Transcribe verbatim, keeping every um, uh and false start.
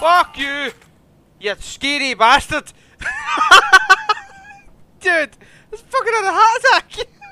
Fuck you! You scary bastard! Dude, it's fucking had a heart attack!